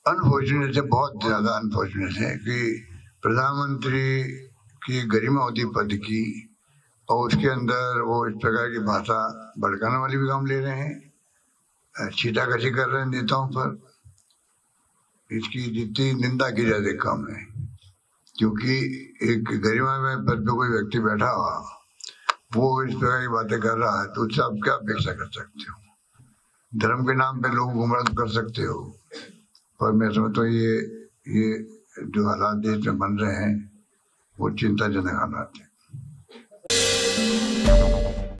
Unfortunate है, बहुत ज्यादा अनफॉर्चुनेट है कि प्रधानमंत्री की गरिमा होती पद की और उसके अंदर वो इस प्रकार की भाषा भड़काने वाली भी काम ले रहे हैं, छीटाकशी कर रहे हैं नेताओं पर। इसकी जितनी निंदा की जाए कम है, क्योंकि एक गरिमा में पद पे कोई व्यक्ति बैठा हुआ वो इस प्रकार की बातें कर रहा है तो उससे आप क्या अपेक्षा कर सकते हो? धर्म के नाम पे लोग गुमराह कर सकते हो, पर मैं समझता हूँ ये जो हालात देश में बन रहे हैं वो चिंताजनक हालात है।